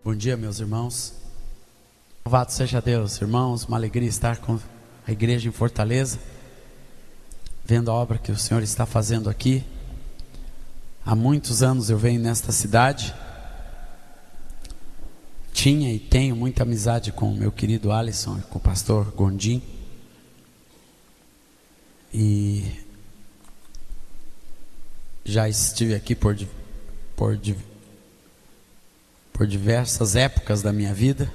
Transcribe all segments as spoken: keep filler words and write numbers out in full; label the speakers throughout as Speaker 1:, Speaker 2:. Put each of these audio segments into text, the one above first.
Speaker 1: Bom dia, meus irmãos. Louvado seja Deus, irmãos. Uma alegria estar com a igreja em Fortaleza, vendo a obra que o Senhor está fazendo aqui. Há muitos anos eu venho nesta cidade. Tinha e tenho muita amizade com o meu querido Alisson, com o pastor Gondim. E já estive aqui por, por, por diversas épocas da minha vida.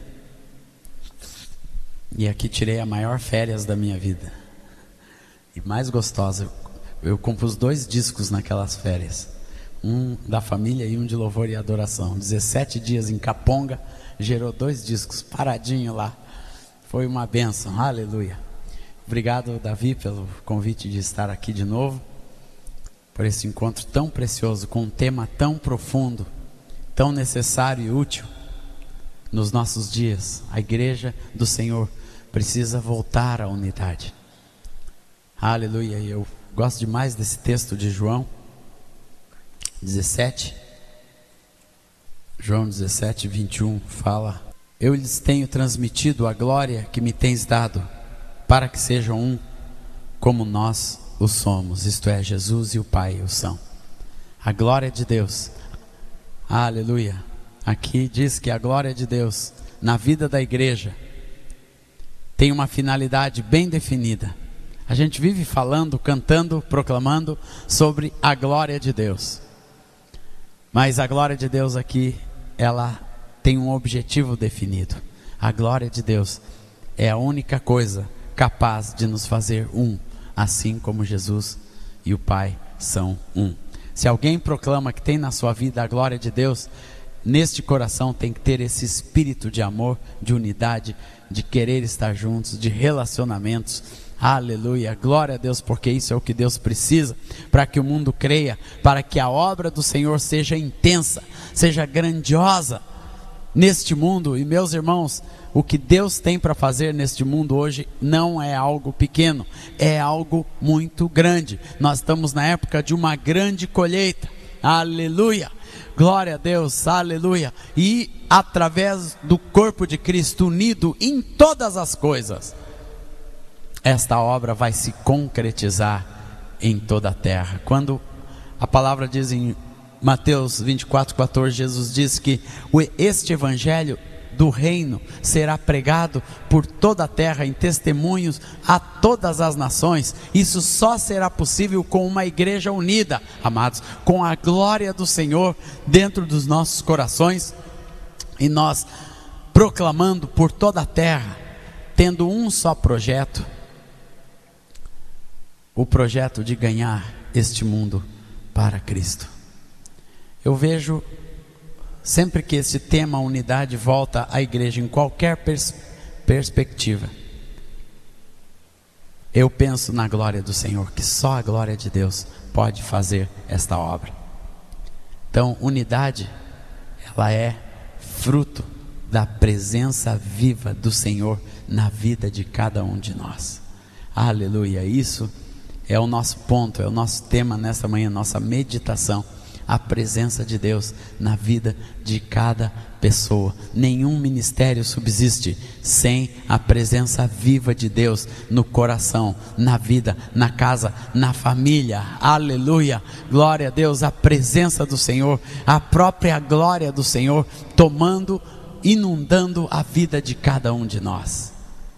Speaker 1: E aqui tirei a maior férias da minha vida. E mais gostosa. Eu compus dois discos naquelas férias. Um da família e um de louvor e adoração. dezessete dias em Caponga, gerou dois discos, paradinho lá. Foi uma bênção, aleluia. Obrigado, Davi, pelo convite de estar aqui de novo, por esse encontro tão precioso, com um tema tão profundo, tão necessário e útil nos nossos dias. A igreja do Senhor precisa voltar à unidade. Aleluia. E eu gosto demais desse texto de João dezessete. João dezessete, vinte e um fala: eu lhes tenho transmitido a glória que me tens dado, para que sejam um, como nós o somos, isto é, Jesus e o Pai o são. A glória de Deus, aleluia. Aqui diz que a glória de Deus na vida da igreja tem uma finalidade bem definida. A gente vive falando, cantando, proclamando sobre a glória de Deus. Mas a glória de Deus aqui, ela tem um objetivo definido. A glória de Deus é a única coisa capaz de nos fazer um, assim como Jesus e o Pai são um. Se alguém proclama que tem na sua vida a glória de Deus, neste coração tem que ter esse espírito de amor, de unidade, de querer estar juntos, de relacionamentos. Aleluia, glória a Deus, porque isso é o que Deus precisa para que o mundo creia, para que a obra do Senhor seja intensa, seja grandiosa neste mundo. E meus irmãos, o que Deus tem para fazer neste mundo hoje não é algo pequeno, é algo muito grande. Nós estamos na época de uma grande colheita, aleluia, glória a Deus, aleluia. E através do corpo de Cristo unido em todas as coisas, esta obra vai se concretizar em toda a terra. Quando a palavra diz em Mateus vinte e quatro, quatorze, Jesus diz que este evangelho do reino será pregado por toda a terra em testemunhos a todas as nações. Isso só será possível com uma igreja unida, amados, com a glória do Senhor dentro dos nossos corações, e nós proclamando por toda a terra, tendo um só projeto, o projeto de ganhar este mundo para Cristo. Eu vejo sempre que esse tema unidade volta à igreja em qualquer pers- perspectiva, eu penso na glória do Senhor, que só a glória de Deus pode fazer esta obra. Então, unidade, ela é fruto da presença viva do Senhor na vida de cada um de nós. Aleluia, isso é o nosso ponto, é o nosso tema nessa manhã, nossa meditação. A presença de Deus na vida de cada pessoa. Nenhum ministério subsiste sem a presença viva de Deus no coração, na vida, na casa, na família. Aleluia, glória a Deus. A presença do Senhor, a própria glória do Senhor tomando, inundando a vida de cada um de nós.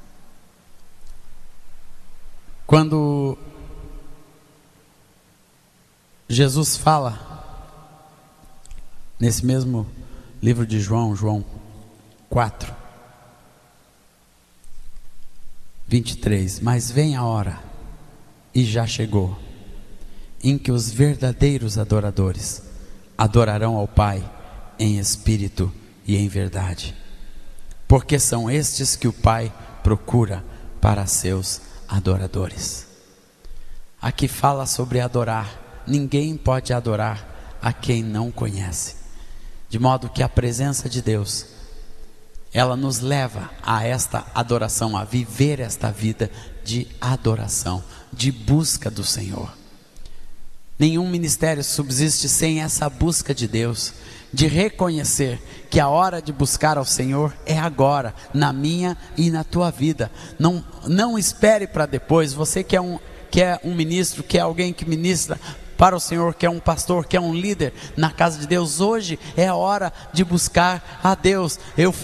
Speaker 1: Quando Jesus fala nesse mesmo livro de João, João quatro, vinte e três, mas vem a hora, e já chegou, em que os verdadeiros adoradores adorarão ao Pai em espírito e em verdade, porque são estes que o Pai procura para seus adoradores. Aqui fala sobre adorar. Ninguém pode adorar a quem não conhece. De modo que a presença de Deus, ela nos leva a esta adoração, a viver esta vida de adoração, de busca do Senhor. Nenhum ministério subsiste sem essa busca de Deus, de reconhecer que a hora de buscar ao Senhor é agora, na minha e na tua vida. Não, não espere para depois. Você que é, um, que é um ministro, que é alguém que ministra para o Senhor, que é um pastor, que é um líder na casa de Deus, hoje é a hora de buscar a Deus. Eu,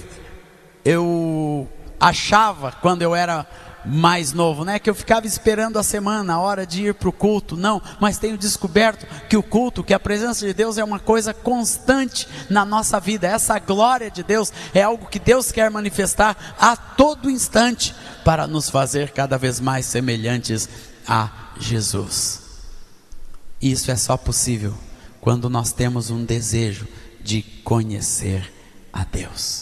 Speaker 1: eu achava, quando eu era mais novo, né, que eu ficava esperando a semana, a hora de ir para o culto. Não, mas tenho descoberto que o culto, que a presença de Deus é uma coisa constante na nossa vida. Essa glória de Deus é algo que Deus quer manifestar a todo instante, para nos fazer cada vez mais semelhantes a Jesus. Isso é só possível quando nós temos um desejo de conhecer a Deus.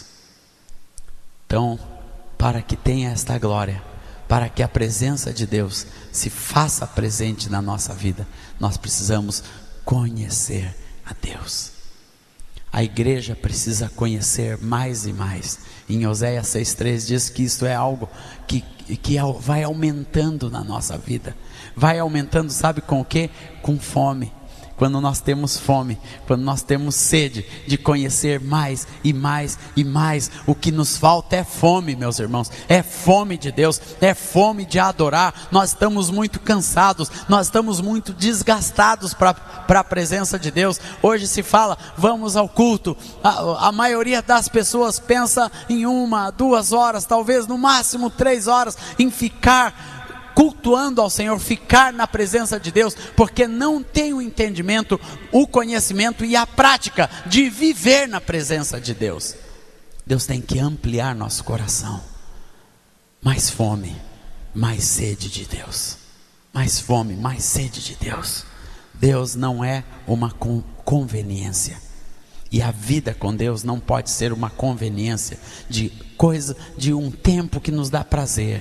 Speaker 1: Então, para que tenha esta glória, para que a presença de Deus se faça presente na nossa vida, nós precisamos conhecer a Deus. A igreja precisa conhecer mais e mais. Em Oséias seis três diz que isso é algo que, que vai aumentando na nossa vida. Vai aumentando, sabe com o quê? Com fome. Quando nós temos fome, quando nós temos sede de conhecer mais e mais e mais, o que nos falta é fome, meus irmãos, é fome de Deus, é fome de adorar. Nós estamos muito cansados, nós estamos muito desgastados para a presença de Deus. Hoje se fala, vamos ao culto, a, a maioria das pessoas pensa em uma, duas horas, talvez no máximo três horas, em ficar cultuando ao Senhor, ficar na presença de Deus, porque não tem o entendimento, o conhecimento e a prática de viver na presença de Deus. Deus tem que ampliar nosso coração. Mais fome, mais sede de Deus. Mais fome, mais sede de Deus. Deus não é uma conveniência. E a vida com Deus não pode ser uma conveniência de coisa, de um tempo que nos dá prazer.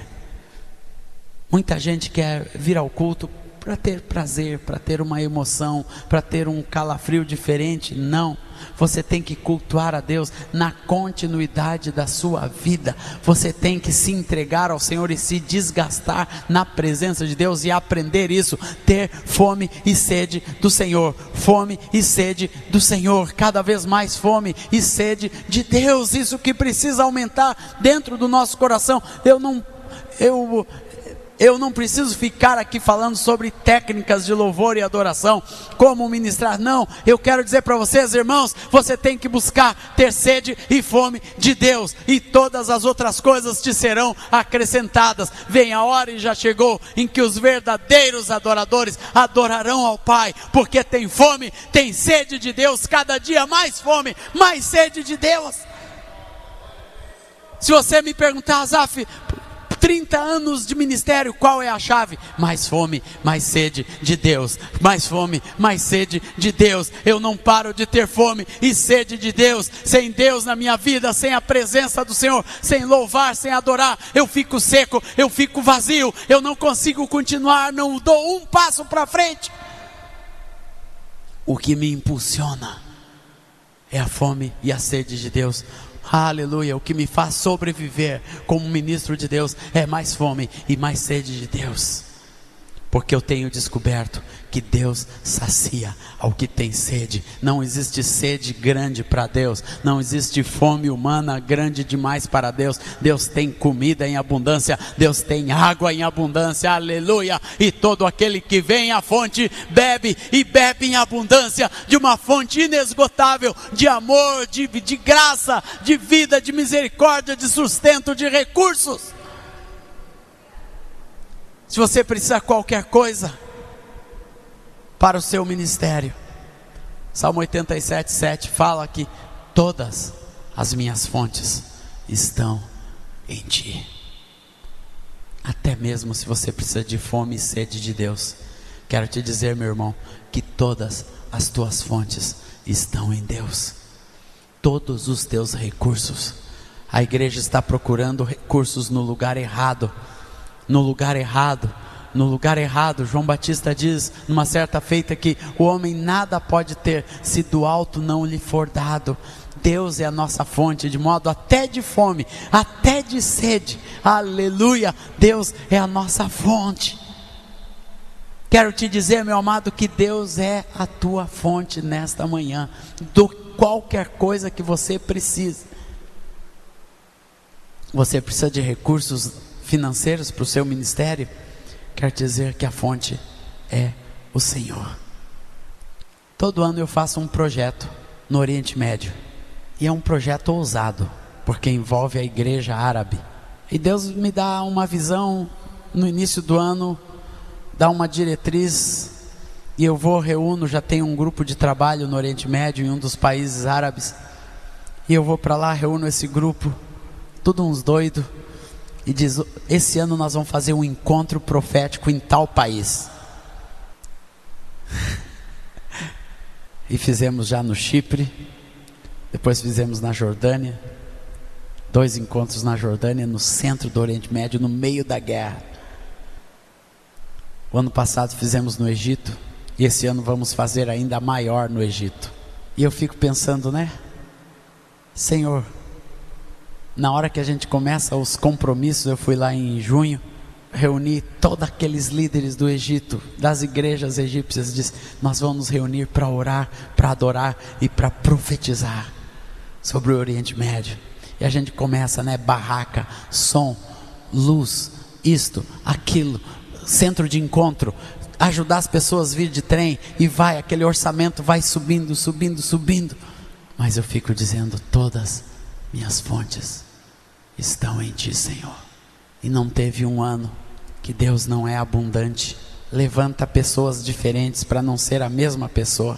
Speaker 1: Muita gente quer vir ao culto para ter prazer, para ter uma emoção, para ter um calafrio diferente. Não, você tem que cultuar a Deus na continuidade da sua vida. Você tem que se entregar ao Senhor e se desgastar na presença de Deus e aprender isso, ter fome e sede do Senhor, fome e sede do Senhor, cada vez mais fome e sede de Deus. Isso que precisa aumentar dentro do nosso coração. Eu não, eu... Eu não preciso ficar aqui falando sobre técnicas de louvor e adoração, como ministrar. Não, eu quero dizer para vocês, irmãos, você tem que buscar ter sede e fome de Deus, e todas as outras coisas te serão acrescentadas. Vem a hora, e já chegou, em que os verdadeiros adoradores adorarão ao Pai, porque tem fome, tem sede de Deus, cada dia mais fome, mais sede de Deus. Se você me perguntar, Azaf, trinta anos de ministério, qual é a chave? Mais fome, mais sede de Deus. Mais fome, mais sede de Deus. Eu não paro de ter fome e sede de Deus. Sem Deus na minha vida, sem a presença do Senhor, sem louvar, sem adorar, eu fico seco, eu fico vazio, eu não consigo continuar, não dou um passo para frente. O que me impulsiona é a fome e a sede de Deus. Aleluia, o que me faz sobreviver como ministro de Deus é mais fome e mais sede de Deus, porque eu tenho descoberto que Deus sacia ao que tem sede. Não existe sede grande para Deus, não existe fome humana grande demais para Deus. Deus tem comida em abundância, Deus tem água em abundância, aleluia, e todo aquele que vem à fonte bebe, e bebe em abundância, de uma fonte inesgotável, de amor, de, de graça, de vida, de misericórdia, de sustento, de recursos. Se você precisar de qualquer coisa para o seu ministério, Salmo oitenta e sete, sete fala que todas as minhas fontes estão em ti. Até mesmo se você precisa de fome e sede de Deus, quero te dizer, meu irmão, que todas as tuas fontes estão em Deus. Todos os teus recursos. A igreja está procurando recursos no lugar errado. No lugar errado, no lugar errado. João Batista diz numa certa feita que o homem nada pode ter se do alto não lhe for dado. Deus é a nossa fonte, de modo até de fome, até de sede, aleluia, Deus é a nossa fonte. Quero te dizer, meu amado, que Deus é a tua fonte nesta manhã. Do qualquer coisa que você precise. Você precisa de recursos financeiros para o seu ministério? Quer dizer que a fonte é o Senhor. Todo ano eu faço um projeto no Oriente Médio, e é um projeto ousado, porque envolve a igreja árabe. E Deus me dá uma visão no início do ano, dá uma diretriz, e eu vou, reúno, já tenho um grupo de trabalho no Oriente Médio, em um dos países árabes, e eu vou para lá, reúno esse grupo, tudo uns doidos, e diz: esse ano nós vamos fazer um encontro profético em tal país. E fizemos já no Chipre, depois fizemos na Jordânia, dois encontros na Jordânia, no centro do Oriente Médio, no meio da guerra. O ano passado fizemos no Egito, e esse ano vamos fazer ainda maior no Egito. E eu fico pensando, né? Senhor, na hora que a gente começa os compromissos, eu fui lá em junho, reuni todos aqueles líderes do Egito, das igrejas egípcias, disse: nós vamos nos reunir para orar, para adorar e para profetizar sobre o Oriente Médio. E a gente começa, né? Barraca, som, luz, isto, aquilo, centro de encontro, ajudar as pessoas a vir de trem, e vai, aquele orçamento vai subindo, subindo, subindo. Mas eu fico dizendo: todas minhas fontes estão em Ti, Senhor. E não teve um ano que Deus não é abundante. Levanta pessoas diferentes para não ser a mesma pessoa.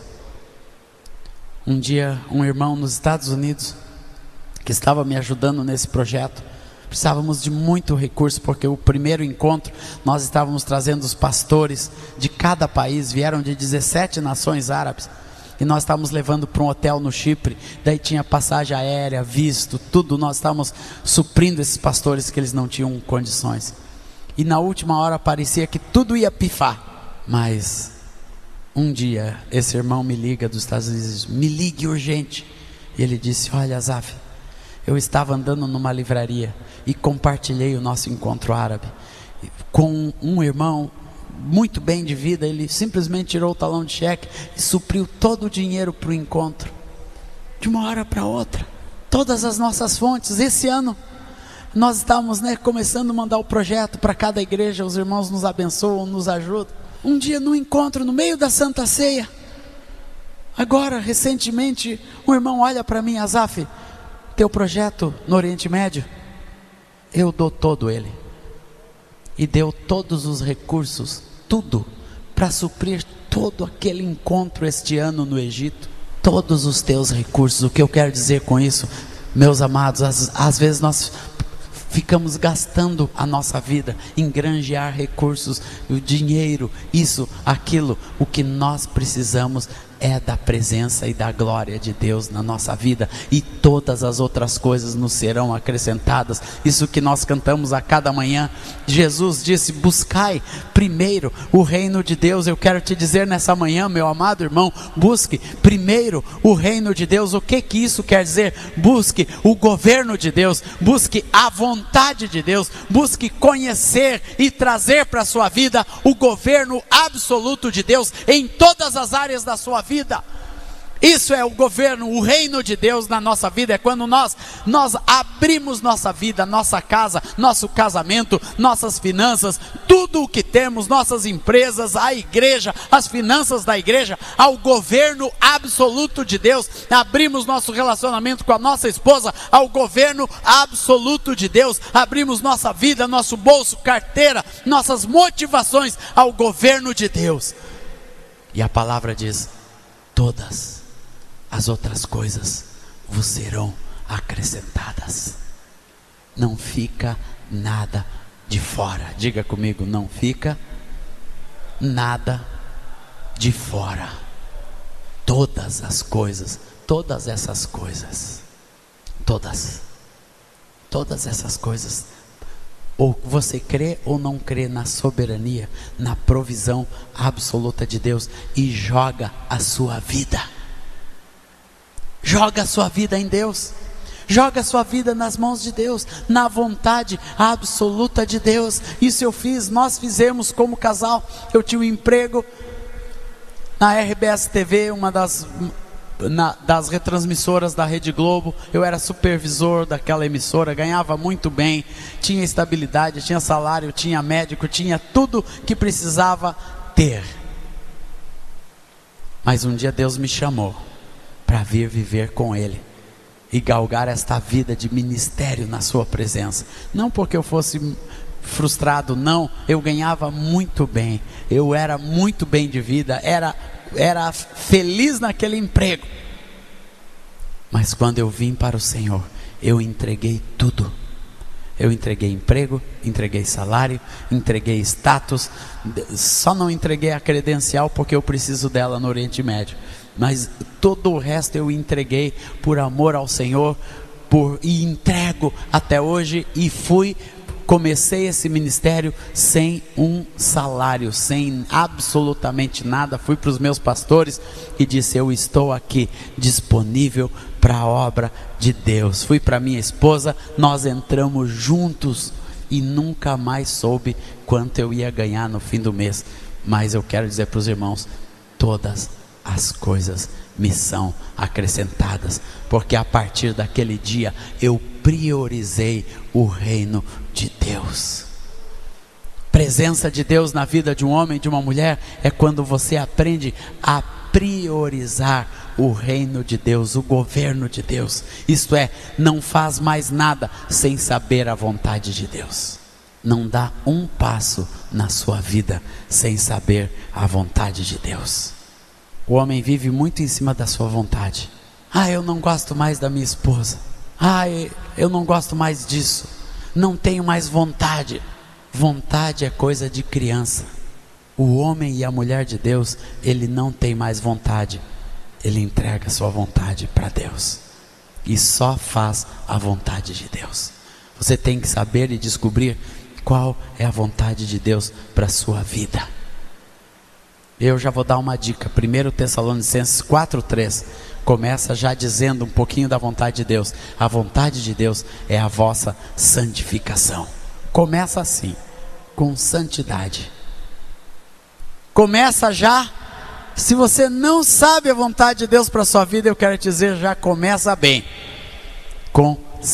Speaker 1: Um dia, um irmão nos Estados Unidos, que estava me ajudando nesse projeto, precisávamos de muito recurso, porque o primeiro encontro, nós estávamos trazendo os pastores de cada país, vieram de dezessete nações árabes, e nós estávamos levando para um hotel no Chipre, daí tinha passagem aérea, visto, tudo, nós estávamos suprindo esses pastores que eles não tinham condições. E na última hora parecia que tudo ia pifar, mas um dia esse irmão me liga dos Estados Unidos, me ligue urgente, e ele disse: olha, Azaf, eu estava andando numa livraria e compartilhei o nosso encontro árabe com um irmão muito bem de vida. Ele simplesmente tirou o talão de cheque e supriu todo o dinheiro para o encontro, de uma hora para outra. Todas as nossas fontes. Esse ano nós estávamos, né, começando a mandar o projeto para cada igreja, os irmãos nos abençoam, nos ajudam. Um dia no encontro, no meio da Santa Ceia, agora recentemente, um irmão olha para mim: Azaf, teu projeto no Oriente Médio, eu dou todo ele. E deu todos os recursos, tudo, para suprir todo aquele encontro este ano no Egito. Todos os teus recursos. O que eu quero dizer com isso, meus amados, às, às vezes nós ficamos gastando a nossa vida em granjear recursos, o dinheiro, isso, aquilo. O que nós precisamos é da presença e da glória de Deus na nossa vida, e todas as outras coisas nos serão acrescentadas. Isso que nós cantamos a cada manhã. Jesus disse: buscai primeiro o reino de Deus. Eu quero te dizer nessa manhã, meu amado irmão, busque primeiro o reino de Deus. O que que isso quer dizer? Busque o governo de Deus, busque a vontade de Deus, busque conhecer e trazer para a sua vida o governo absoluto de Deus em todas as áreas da sua vida. vida. Isso é o governo, o reino de Deus na nossa vida. É quando nós, nós abrimos nossa vida, nossa casa, nosso casamento, nossas finanças, tudo o que temos, nossas empresas, a igreja, as finanças da igreja, ao governo absoluto de Deus. Abrimos nosso relacionamento com a nossa esposa ao governo absoluto de Deus. Abrimos nossa vida, nosso bolso, carteira, nossas motivações ao governo de Deus. E a palavra diz: todas as outras coisas vos serão acrescentadas. Não fica nada de fora. Diga comigo: não fica nada de fora. Todas as coisas, todas essas coisas, todas, todas essas coisas. Ou você crê ou não crê na soberania, na provisão absoluta de Deus, e joga a sua vida. Joga a sua vida em Deus. Joga a sua vida nas mãos de Deus, na vontade absoluta de Deus. Isso eu fiz, nós fizemos como casal. Eu tinha um emprego na R B S T V, uma das na, das retransmissoras da Rede Globo. Eu era supervisor daquela emissora, ganhava muito bem, tinha estabilidade, tinha salário, tinha médico, tinha tudo que precisava ter. Mas um dia Deus me chamou para vir viver com Ele e galgar esta vida de ministério na sua presença. Não porque eu fosse frustrado, não. Eu ganhava muito bem, eu era muito bem de vida, era, era feliz naquele emprego. Mas quando eu vim para o Senhor, eu entreguei tudo. Eu entreguei emprego, entreguei salário, entreguei status. Só não entreguei a credencial porque eu preciso dela no Oriente Médio. Mas todo o resto eu entreguei por amor ao Senhor, por, e entrego até hoje. E fui, comecei esse ministério sem um salário, sem absolutamente nada. Fui para os meus pastores e disse: eu estou aqui disponível para a obra de Deus. Fui para minha esposa, nós entramos juntos e nunca mais soube quanto eu ia ganhar no fim do mês. Mas eu quero dizer para os irmãos, todas as coisas me são acrescentadas, porque a partir daquele dia eu priorizei o reino de Deus. Presença de Deus na vida de um homem e de uma mulher é quando você aprende a priorizar o reino de Deus, o governo de Deus. Isto é, não faz mais nada sem saber a vontade de Deus. Não dá um passo na sua vida sem saber a vontade de Deus. O homem vive muito em cima da sua vontade. Ah, eu não gosto mais da minha esposa. Ah, eu não gosto mais disso. Não tenho mais vontade. Vontade é coisa de criança. O homem e a mulher de Deus, ele não tem mais vontade. Ele entrega a sua vontade para Deus. E só faz a vontade de Deus. Você tem que saber e descobrir qual é a vontade de Deus para a sua vida. Eu já vou dar uma dica. primeiro Tessalonicenses quatro, três começa já dizendo um pouquinho da vontade de Deus. A vontade de Deus é a vossa santificação. Começa assim, com santidade. Começa já. Se você não sabe a vontade de Deus para a sua vida, eu quero te dizer, já começa bem. Com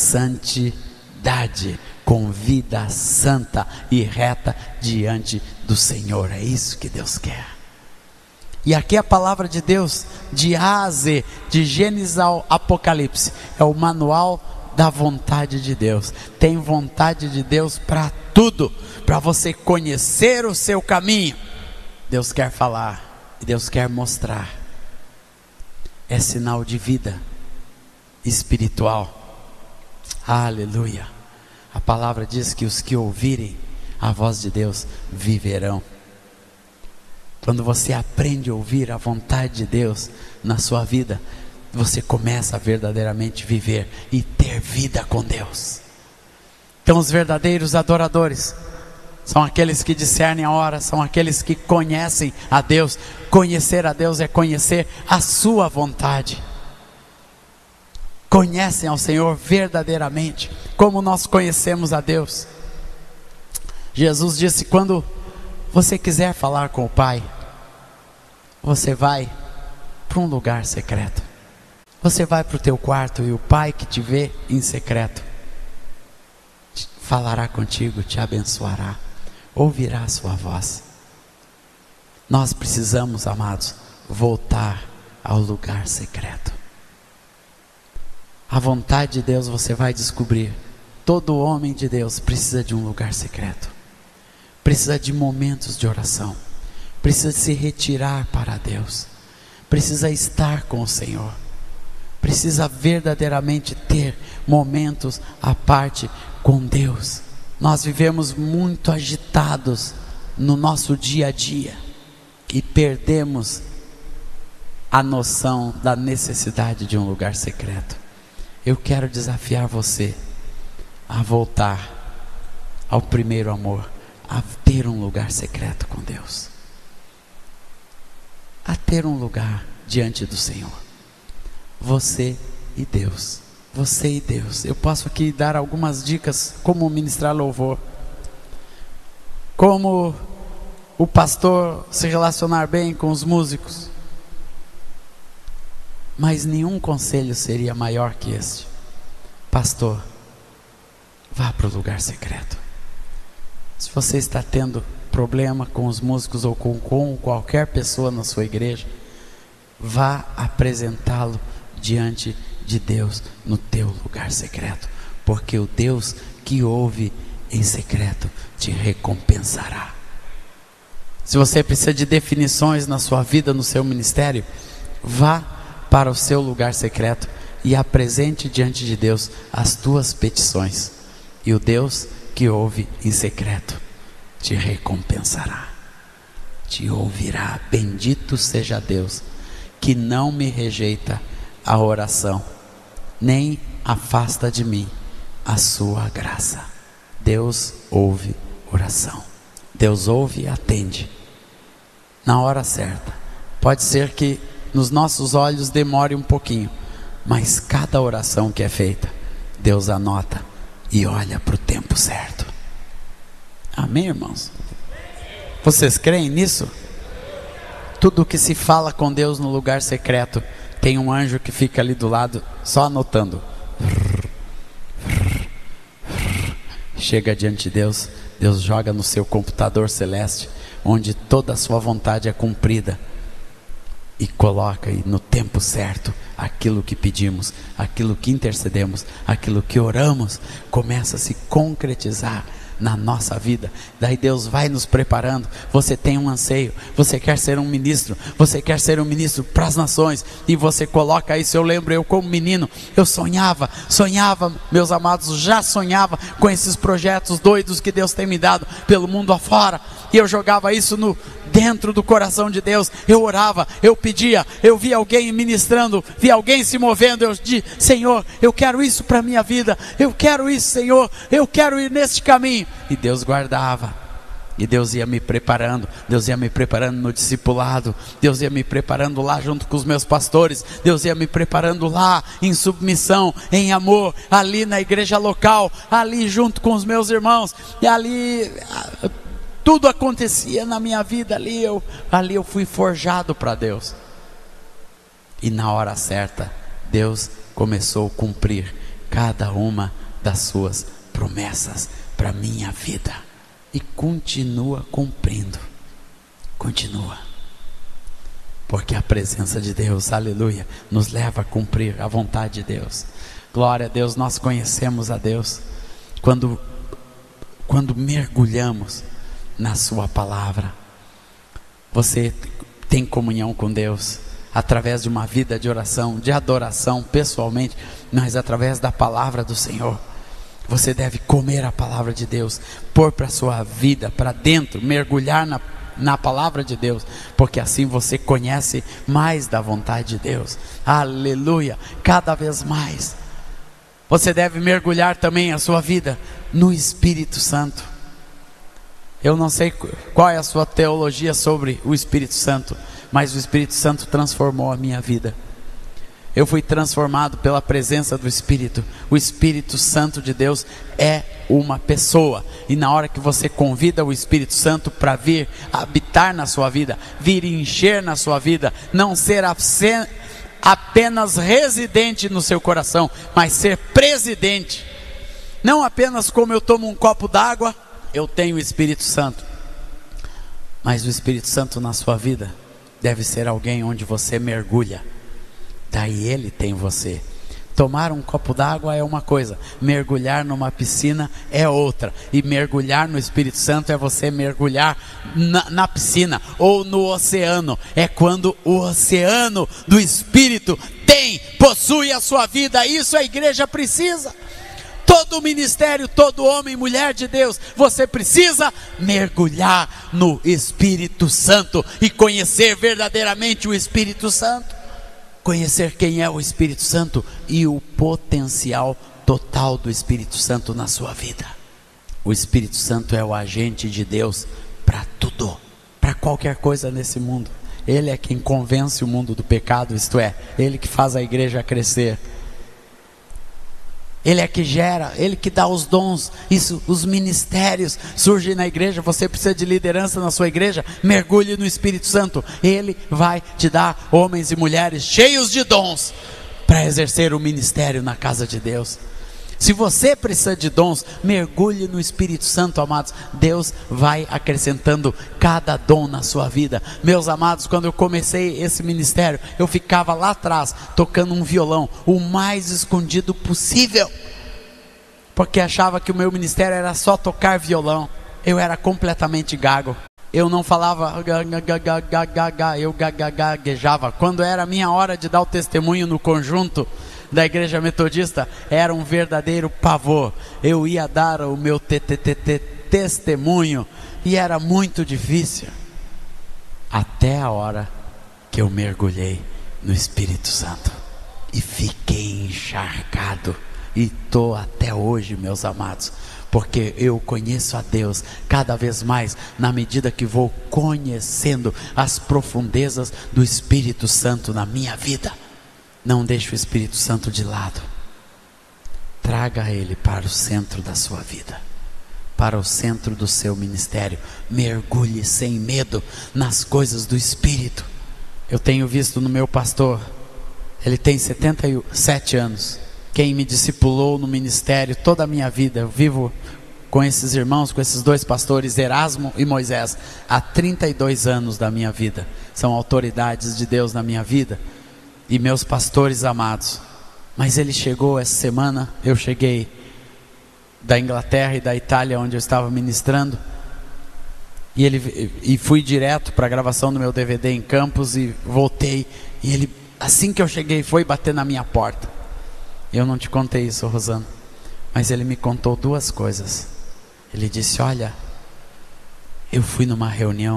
Speaker 1: santidade, com vida santa e reta diante do Senhor. É isso que Deus quer. E aqui a palavra de Deus, de A a Z, de Gênesis ao Apocalipse, é o manual da vontade de Deus. Tem vontade de Deus para tudo, para você conhecer o seu caminho. Deus quer falar, Deus quer mostrar. É sinal de vida espiritual. Aleluia. A palavra diz que os que ouvirem a voz de Deus viverão. Quando você aprende a ouvir a vontade de Deus na sua vida, você começa a verdadeiramente viver e ter vida com Deus. Então os verdadeiros adoradores são aqueles que discernem a hora, são aqueles que conhecem a Deus. Conhecer a Deus é conhecer a sua vontade. Conhecem ao Senhor verdadeiramente, como nós conhecemos a Deus. Jesus disse: quando você quiser falar com o Pai, você vai para um lugar secreto. Você vai para o teu quarto e o Pai que te vê em secreto falará contigo, te abençoará, ouvirá a sua voz. Nós precisamos, amados, voltar ao lugar secreto. A vontade de Deus você vai descobrir. Todo homem de Deus precisa de um lugar secreto. Precisa de momentos de oração. Precisa se retirar para Deus. Precisa estar com o Senhor. Precisa verdadeiramente ter momentos à parte com Deus. Nós vivemos muito agitados no nosso dia a dia e perdemos a noção da necessidade de um lugar secreto. Eu quero desafiar você a voltar ao primeiro amor, a ter um lugar secreto com Deus, a ter um lugar diante do Senhor. Você e Deus, você e Deus. Eu posso aqui dar algumas dicas como ministrar louvor, como o pastor se relacionar bem com os músicos, Mas nenhum conselho seria maior que este: pastor, vá para o lugar secreto. Se você está tendo problema com os músicos ou com, com qualquer pessoa na sua igreja, vá apresentá-lo diante de Deus no teu lugar secreto, porque o Deus que ouve em secreto te recompensará. Se você precisa de definições na sua vida, no seu ministério, vá para o seu lugar secreto e apresente diante de Deus as tuas petições, e o Deus que ouve em secreto te recompensará, te ouvirá. Bendito seja Deus que não me rejeita a oração, nem afasta de mim a sua graça. Deus ouve oração. Deus ouve e atende na hora certa. Pode ser que nos nossos olhos demore um pouquinho, mas cada oração que é feita, Deus anota e olha para o tempo certo. Amém, irmãos? Vocês creem nisso? Tudo que se fala com Deus no lugar secreto, tem um anjo que fica ali do lado só anotando. Chega diante de Deus, Deus joga no seu computador celeste, onde toda a sua vontade é cumprida, e coloca aí no tempo certo aquilo que pedimos, aquilo que intercedemos, aquilo que oramos, começa a se concretizar na nossa vida. Daí Deus vai nos preparando. Você tem um anseio, você quer ser um ministro, você quer ser um ministro para as nações, e você coloca isso. Eu lembro, eu como menino, eu sonhava, sonhava, meus amados, já sonhava com esses projetos doidos que Deus tem me dado pelo mundo afora, e eu jogava isso no dentro do coração de Deus. Eu orava, eu pedia, eu via alguém ministrando, via alguém se movendo, eu dizia: Senhor, eu quero isso para a minha vida, eu quero isso, Senhor, eu quero ir neste caminho. E Deus guardava, e Deus ia me preparando, Deus ia me preparando no discipulado, Deus ia me preparando lá junto com os meus pastores, Deus ia me preparando lá em submissão, em amor, ali na igreja local, ali junto com os meus irmãos, e ali tudo acontecia na minha vida. Ali eu, ali eu fui forjado para Deus, e na hora certa Deus começou a cumprir cada uma das suas promessas para a minha vida, e continua cumprindo, continua, porque a presença de Deus, aleluia, nos leva a cumprir a vontade de Deus. Glória a Deus. Nós conhecemos a Deus quando, quando mergulhamos na sua palavra. Você tem comunhão com Deus através de uma vida de oração, de adoração pessoalmente, mas através da palavra do Senhor. Você deve comer a palavra de Deus, pôr para a sua vida, para dentro, mergulhar na, na palavra de Deus, porque assim você conhece mais da vontade de Deus. Aleluia, cada vez mais. Você deve mergulhar também a sua vida no Espírito Santo. Eu não sei qual é a sua teologia sobre o Espírito Santo, mas o Espírito Santo transformou a minha vida. Eu fui transformado pela presença do Espírito. O Espírito Santo de Deus é uma pessoa, e na hora que você convida o Espírito Santo para vir habitar na sua vida, vir encher na sua vida, não ser apenas residente no seu coração, mas ser presidente. Não apenas como eu tomo um copo d'água, eu tenho o Espírito Santo, mas o Espírito Santo na sua vida deve ser alguém onde você mergulha. Daí ele tem você. Tomar um copo d'água é uma coisa, mergulhar numa piscina é outra. E mergulhar no Espírito Santo é você mergulhar na, na piscina ou no oceano. É quando o oceano do Espírito tem, possui a sua vida. Isso a igreja precisa. Todo ministério, todo homem e mulher de Deus, você precisa mergulhar no Espírito Santo e conhecer verdadeiramente o Espírito Santo. Conhecer quem é o Espírito Santo e o potencial total do Espírito Santo na sua vida. O Espírito Santo é o agente de Deus para tudo, para qualquer coisa nesse mundo. Ele é quem convence o mundo do pecado, isto é, ele que faz a igreja crescer. Ele é que gera, Ele que dá os dons, isso, os ministérios surgem na igreja. Você precisa de liderança na sua igreja, mergulhe no Espírito Santo. Ele vai te dar homens e mulheres cheios de dons para exercer o ministério na casa de Deus. Se você precisa de dons, mergulhe no Espírito Santo, amados. Deus vai acrescentando cada dom na sua vida. Meus amados, quando eu comecei esse ministério, eu ficava lá atrás, tocando um violão, o mais escondido possível, porque achava que o meu ministério era só tocar violão. Eu era completamente gago. Eu não falava, eu gaguejava. Quando era a minha hora de dar o testemunho no conjunto da igreja metodista, era um verdadeiro pavor. Eu ia dar o meu t -t -t -t testemunho e era muito difícil, até a hora que eu mergulhei no Espírito Santo e fiquei encharcado, e estou até hoje, meus amados, porque eu conheço a Deus cada vez mais, na medida que vou conhecendo as profundezas do Espírito Santo na minha vida. Não deixe o Espírito Santo de lado. Traga ele para o centro da sua vida, para o centro do seu ministério. Mergulhe sem medo nas coisas do Espírito. Eu tenho visto no meu pastor, ele tem setenta e sete anos. Quem me discipulou no ministério toda a minha vida, eu vivo com esses irmãos, com esses dois pastores, Erasmo e Moisés, há trinta e dois anos da minha vida. São autoridades de Deus na minha vida e meus pastores amados. Mas ele chegou essa semana, eu cheguei da Inglaterra e da Itália, onde eu estava ministrando, e, ele, e fui direto para a gravação do meu D V D em Campos, e voltei, e ele, assim que eu cheguei, foi bater na minha porta. Eu não te contei isso, Rosana, mas ele me contou duas coisas. Ele disse: olha, eu fui numa reunião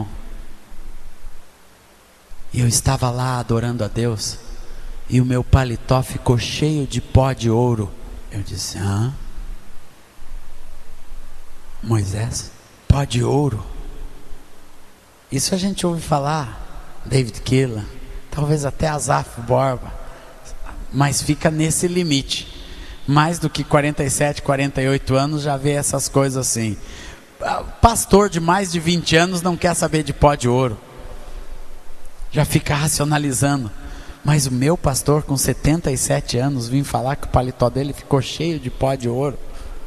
Speaker 1: e eu estava lá adorando a Deus, e o meu paletó ficou cheio de pó de ouro. Eu disse: hã? Moisés, pó de ouro? Isso a gente ouve falar, David Keelan, talvez até Asaf Borba, mas fica nesse limite. Mais do que quarenta e sete, quarenta e oito anos já vê essas coisas assim. Pastor de mais de vinte anos não quer saber de pó de ouro, já fica racionalizando. Mas o meu pastor com setenta e sete anos vim falar que o paletó dele ficou cheio de pó de ouro.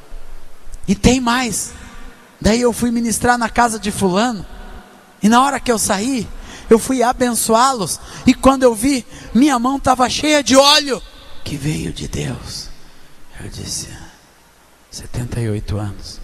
Speaker 1: E tem mais. Daí eu fui ministrar na casa de fulano, e na hora que eu saí, eu fui abençoá-los, e quando eu vi, minha mão estava cheia de óleo que veio de Deus. Eu disse: setenta e oito anos,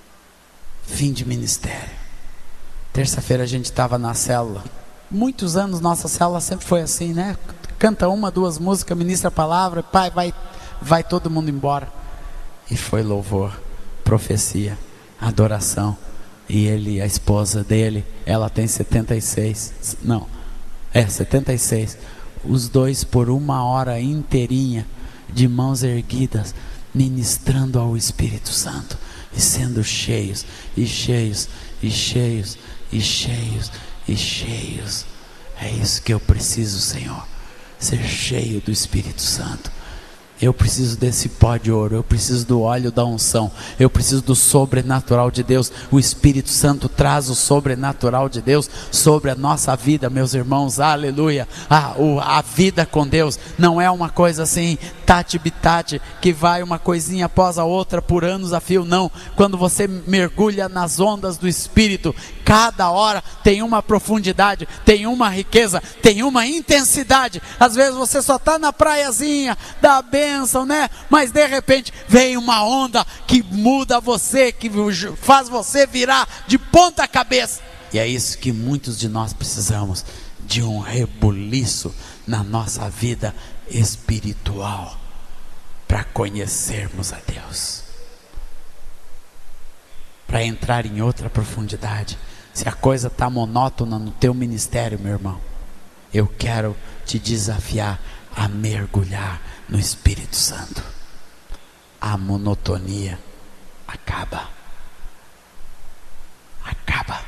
Speaker 1: fim de ministério. Terça-feira a gente estava na célula. Muitos anos nossa célula sempre foi assim, né? Canta uma, duas músicas, ministra a palavra, pai, vai, vai todo mundo embora. E foi louvor, profecia, adoração. E ele, a esposa dele, ela tem setenta e seis, não, é setenta e seis. Os dois por uma hora inteirinha, de mãos erguidas, ministrando ao Espírito Santo, e sendo cheios, e cheios, e cheios, e cheios, e cheios. É isso que eu preciso, Senhor, ser cheio do Espírito Santo. Eu preciso desse pó de ouro, eu preciso do óleo da unção, eu preciso do sobrenatural de Deus. O Espírito Santo traz o sobrenatural de Deus sobre a nossa vida, meus irmãos, aleluia. A, o, a vida com Deus não é uma coisa assim, tati-bitate, que vai uma coisinha após a outra por anos a fio, não. Quando você mergulha nas ondas do Espírito, cada hora tem uma profundidade, tem uma riqueza, tem uma intensidade. Às vezes você só está na praiazinha da bênção, né? Mas de repente vem uma onda que muda você, que faz você virar de ponta cabeça. E é isso que muitos de nós precisamos, de um rebuliço na nossa vida espiritual, para conhecermos a Deus, para entrar em outra profundidade. Se a coisa está monótona no teu ministério, meu irmão, eu quero te desafiar a mergulhar no Espírito Santo. A monotonia acaba. Acaba.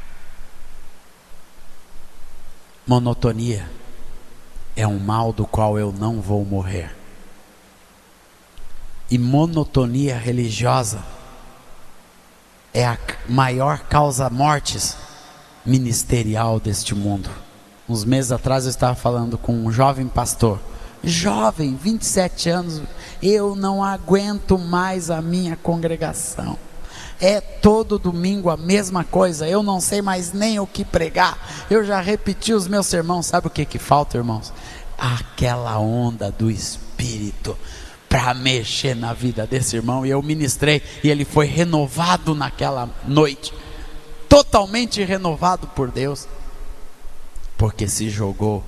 Speaker 1: Monotonia é um mal do qual eu não vou morrer. e monotonia religiosa é a maior causa mortes ministerial deste mundo. Uns meses atrás eu estava falando com um jovem pastor, jovem, vinte e sete anos, eu não aguento mais a minha congregação, é todo domingo a mesma coisa, eu não sei mais nem o que pregar, eu já repeti os meus sermões. Sabe o que que falta, irmãos? Aquela onda do Espírito para mexer na vida desse irmão. E eu ministrei e ele foi renovado naquela noite, totalmente renovado por Deus, porque se jogou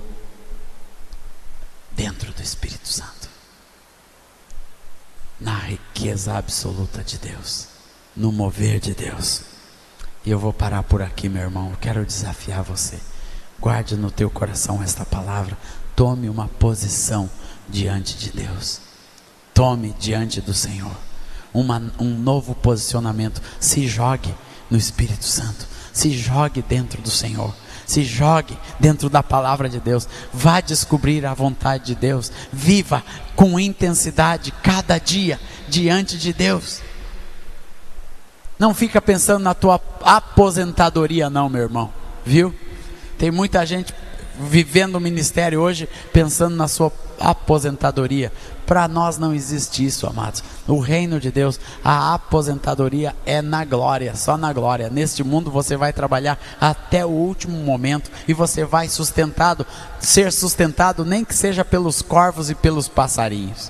Speaker 1: dentro do Espírito Santo, na riqueza absoluta de Deus, no mover de Deus. E eu vou parar por aqui, meu irmão. Eu quero desafiar você, guarde no teu coração esta palavra, tome uma posição diante de Deus, tome diante do Senhor uma, um novo posicionamento, se jogue no Espírito Santo, se jogue dentro do Senhor, se jogue dentro da palavra de Deus, vá descobrir a vontade de Deus, viva com intensidade cada dia diante de Deus. Não fica pensando na tua aposentadoria não, meu irmão, viu? Tem muita gente vivendo o ministério hoje pensando na sua aposentadoria. Para nós não existe isso, amados. O reino de Deus, a aposentadoria é na glória, só na glória. Neste mundo você vai trabalhar até o último momento e você vai sustentado, ser sustentado nem que seja pelos corvos e pelos passarinhos.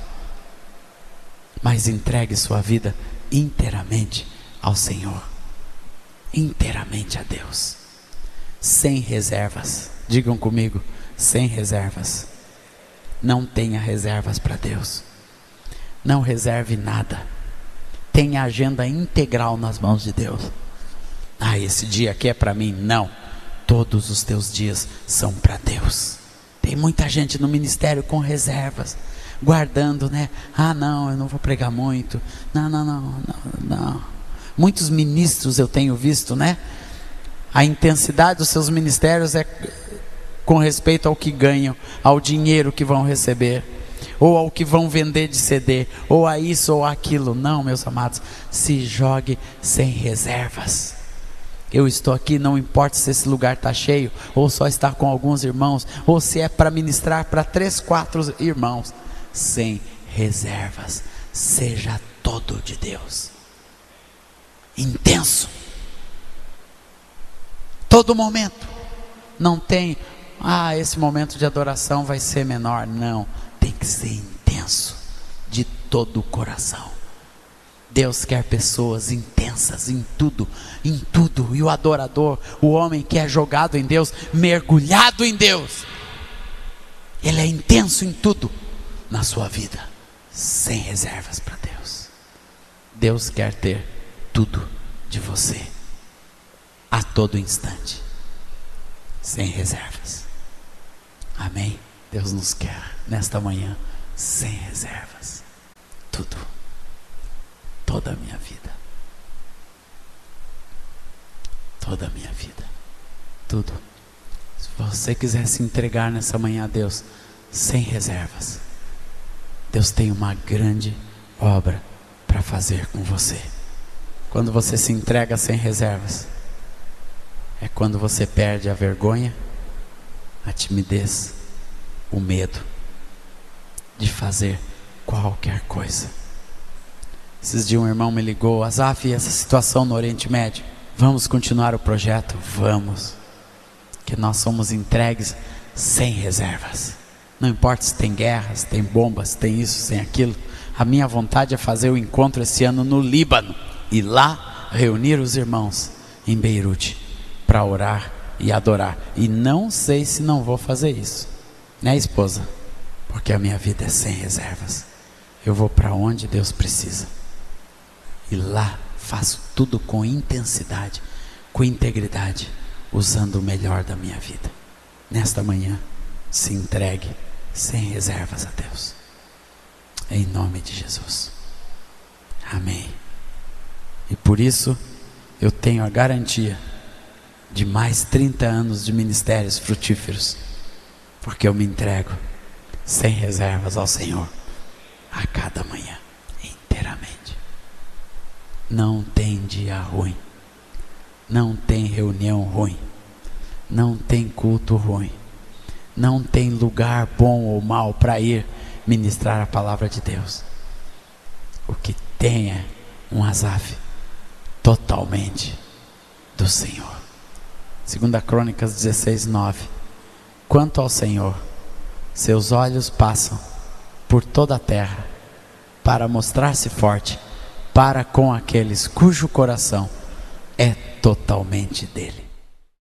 Speaker 1: Mas entregue sua vida inteiramente ao Senhor, inteiramente a Deus, sem reservas. Digam comigo, sem reservas. Não tenha reservas para Deus. Não reserve nada. Tenha a agenda integral nas mãos de Deus. Ah, esse dia aqui é para mim. Não. Todos os teus dias são para Deus. Tem muita gente no ministério com reservas, guardando, né? Ah, não, eu não vou pregar muito. Não, não, não, não, não. Muitos ministros eu tenho visto, né? A intensidade dos seus ministérios é com respeito ao que ganham, ao dinheiro que vão receber, ou ao que vão vender de C D, ou a isso ou aquilo. Não, meus amados, se jogue sem reservas. Eu estou aqui, não importa se esse lugar está cheio, ou só está com alguns irmãos, ou se é para ministrar para três, quatro irmãos, sem reservas. Seja todo de Deus, intenso, todo momento. Não tem, ah, esse momento de adoração vai ser menor. Não, tem que ser intenso, de todo o coração. Deus quer pessoas intensas em tudo, em tudo. E o adorador, o homem que é jogado em Deus, mergulhado em Deus, ele é intenso em tudo na sua vida, sem reservas para Deus. Deus quer ter tudo de você, a todo instante, sem reservas. Amém? Deus nos quer nesta manhã sem reservas. Tudo, toda a minha vida, toda a minha vida, tudo. Se você quiser se entregar nessa manhã a Deus sem reservas, Deus tem uma grande obra para fazer com você. Quando você se entrega sem reservas, é quando você perde a vergonha, a timidez, o medo de fazer qualquer coisa. Esses dias um irmão me ligou: Azaf, essa situação no Oriente Médio, vamos continuar o projeto? Vamos, que nós somos entregues sem reservas. Não importa se tem guerras, se tem bombas, se tem isso, sem aquilo. A minha vontade é fazer o encontro esse ano no Líbano, e lá reunir os irmãos em Beirute para orar e adorar. E não sei se não vou fazer isso, né, esposa? Porque a minha vida é sem reservas. Eu vou para onde Deus precisa, e lá faço tudo com intensidade, com integridade, usando o melhor da minha vida. Nesta manhã, se entregue sem reservas a Deus, em nome de Jesus. Amém. E por isso eu tenho a garantia de mais trinta anos de ministérios frutíferos, porque eu me entrego sem reservas ao Senhor a cada manhã. não tem dia ruim, não tem reunião ruim, não tem culto ruim, não tem lugar bom ou mal para ir ministrar a palavra de Deus. O que tem é um Asaf totalmente do Senhor. Segunda Crônicas dezesseis, nove. Quanto ao Senhor, seus olhos passam por toda a terra para mostrar-se forte para com aqueles cujo coração é totalmente dele.